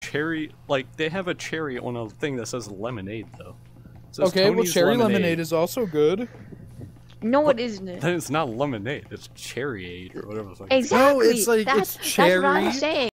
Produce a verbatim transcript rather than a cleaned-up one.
cherry, like they have a cherry on a thing that says lemonade though. It says Okay, well, Tony's cherry lemonade. lemonade is also good. No, But it isn't. Then it's not lemonade. It's Cherryade or whatever the fuck. it's Exactly. No, it's like- that's, it's That's what I'm cherry. saying.